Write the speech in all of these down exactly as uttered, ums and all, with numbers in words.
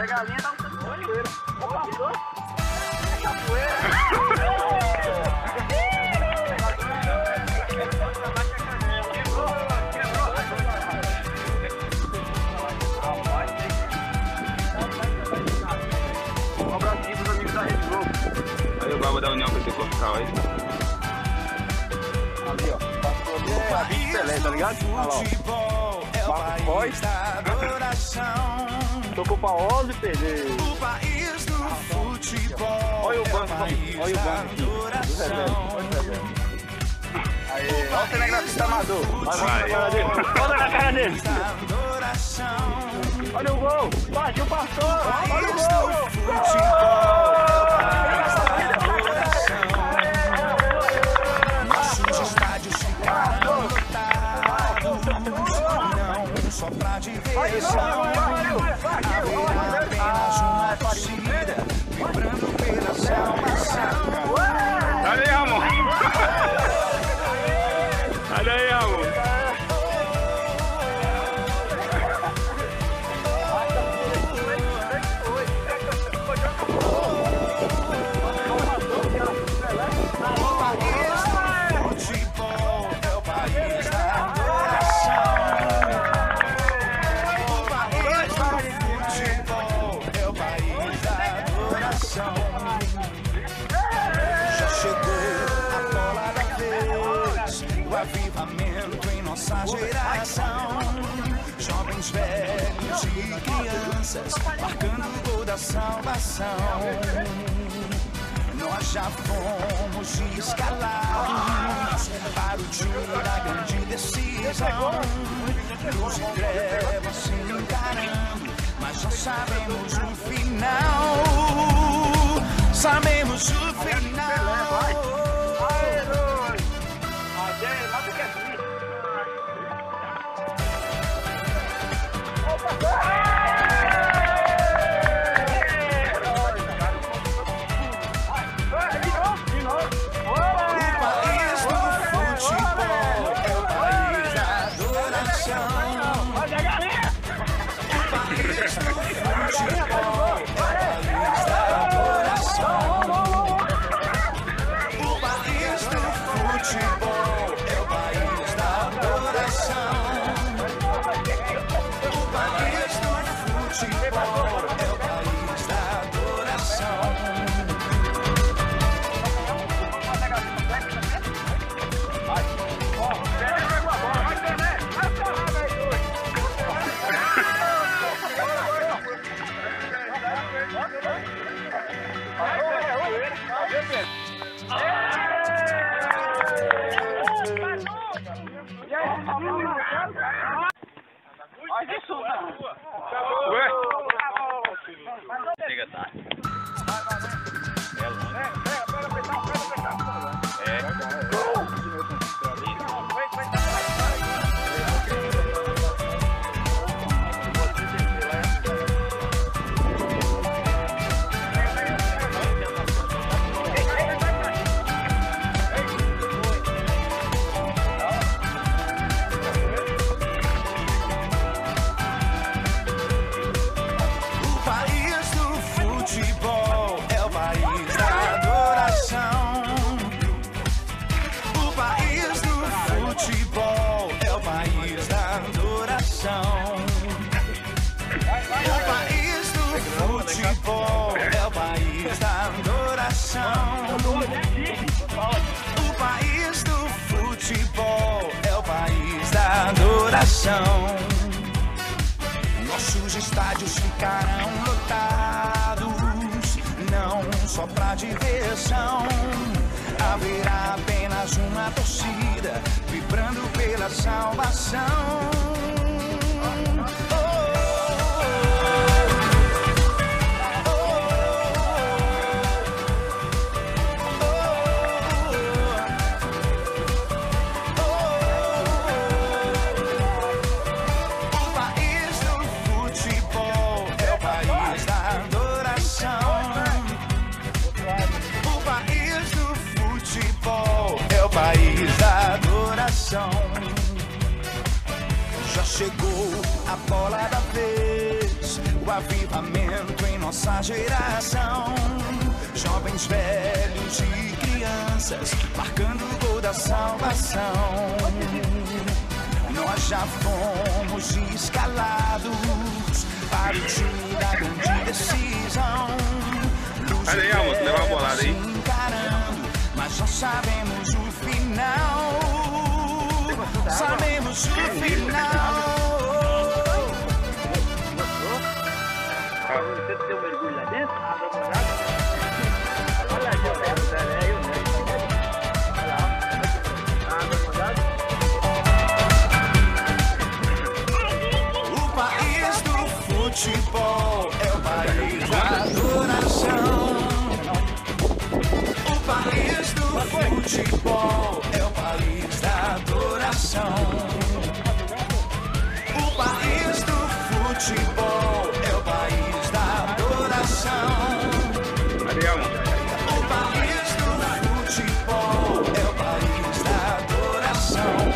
Olha a galinha, tá no capoeira. Ó, passou. É capoeira. Um abracinho pros amigos da Rede Globo. Aí o Baba da União Pentecostal aí. Ali, ó. Passou ali, é a Vinte Pelé, tá ligado? Olha lá, ó. Marcos Foz. Tocou pra onze, perder. Olha o banco, olha o banco aqui. Do reserva, olha o reserva. Aí, olha o cinegrafista amador. Olha na cara dele. Olha o gol. Partiu, passou. Olha o gol. Nossos estádios ficaram lotados, não só pra diversão. Haverá apenas uma torcida vibrando pela salvação. Olha aí, amor. Olha aí, amor. Já chegou a bola da vez, o avivamento em nossa geração. Jovens, velhos e crianças marcando o gol da salvação. Nós já fomos escalados para o dia da grande decisão. Luz e trevas se encarando, mas já sabemos o final. Sabemos o final. Aê, dois. Aê, mas o que é isso? Opa! Ué? Chega tarde. O país do futebol é o país da adoração. Nossos estádios ficarão lotados, não só pra diversão. Haverá apenas uma torcida vibrando pela salvação. Já chegou a bola da vez, o avivamento em nossa geração. Jovens, velhos e crianças, marcando o gol da salvação. Nós já fomos escalados para o time da grande decisão. Luz Olha aí, Almo, leva uma bolada aí. encarando, mas já sabemos o final. Sabemos o final. Você tem um mergulho lá dentro? Olha aqui, ó. É eu, né? Olha lá. Água molhada. O país do futebol é o país da adoração. O país do futebol é o país da adoração. O país do futebol é o país da adoração. Cadê, Almo? O país do futebol é o país da adoração.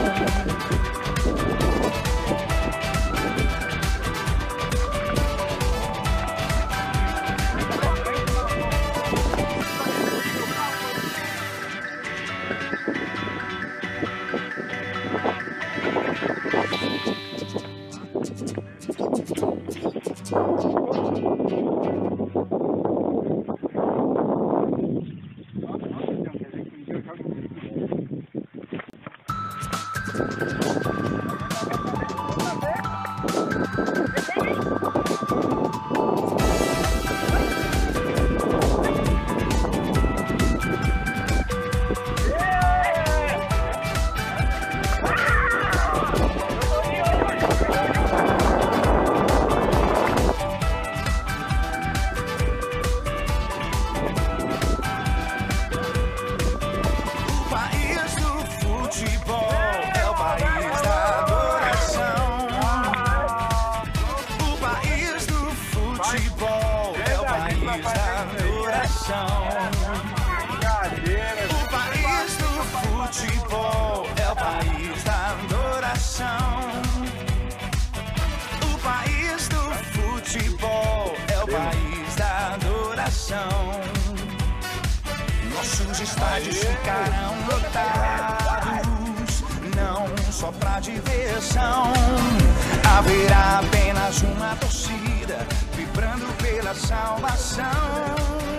Nossos estádios ficarão lotados, não só pra diversão. Haverá apenas uma torcida vibrando pela salvação.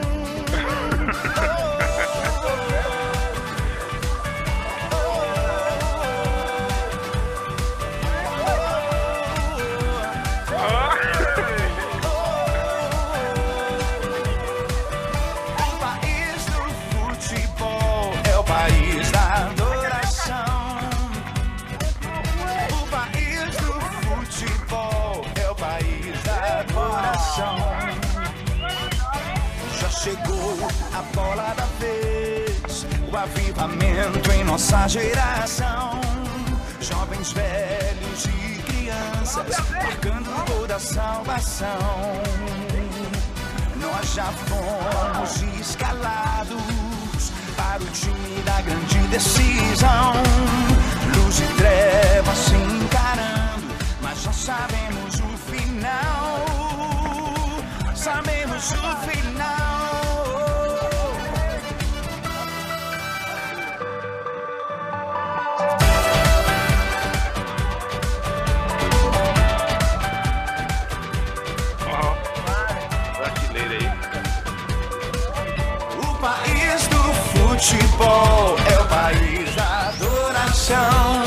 Já chegou a bola da vez, o avivamento em nossa geração. Jovens, velhos e crianças, marcando o gol da salvação. Nós já fomos escalados para o time da grande decisão. Luz e trevas se encarando, mas já sabemos o final. Sabemos o final. Brasileiro aí. O país do futebol é o país da adoração.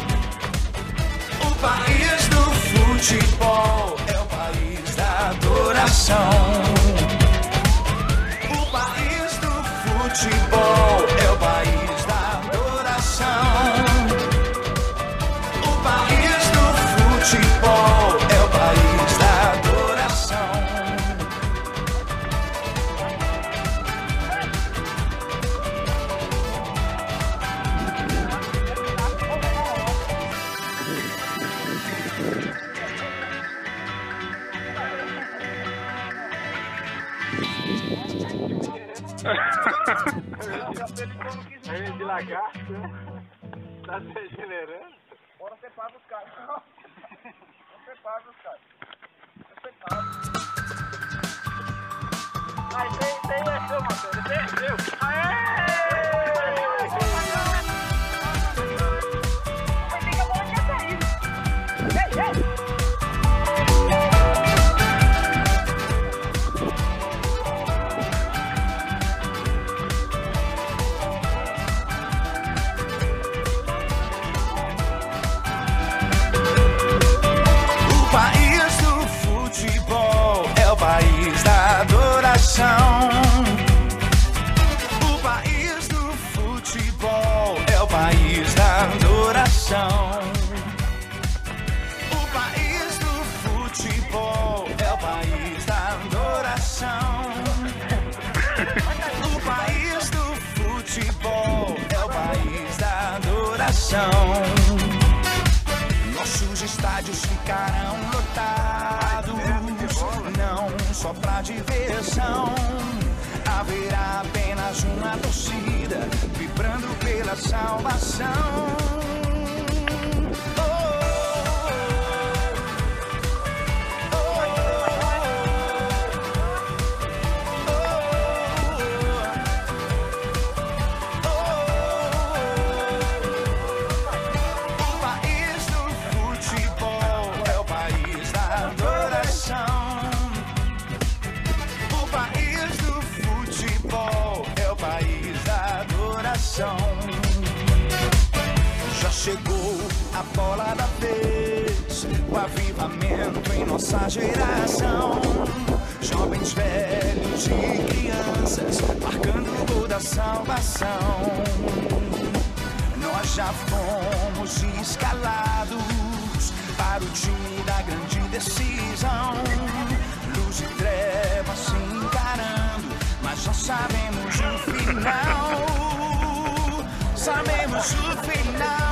O país do futebol é o país da adoração. O país do futebol é o país da adoração. O país do futebol é o país da adoração. Aí de lagarto, tá degenerando. Bora você paga os caras. Você paga os caras. Você paga. O país do futebol é o país da adoração. O país do futebol é o país da adoração. O país do futebol é o país da adoração. Nossos estádios ficarão lotados, não só pra diversão. Haverá apenas uma torcida vibrando pela salvação. Já chegou a bola da vez, o avivamento em nossa geração. Jovens, velhos e crianças marcando o gol da salvação. Nós já fomos escalados para o time da grande decisão. Luz e trevas se encarando, mas já sabemos o final. Sabemos o final.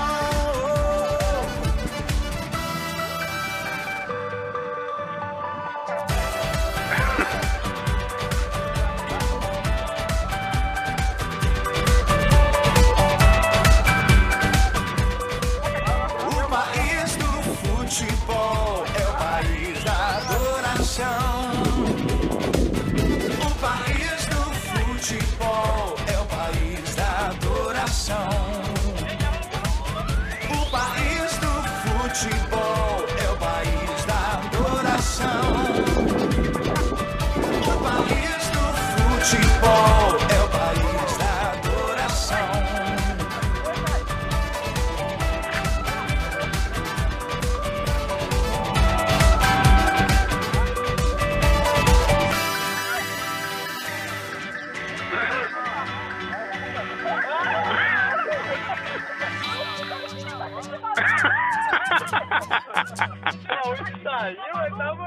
O país do futebol é o país da adoração. O país do futebol é o país da adoração. O país do futebol é o país da adoração. O país do futebol é o país da adoração. Não, isso saiu, eu tava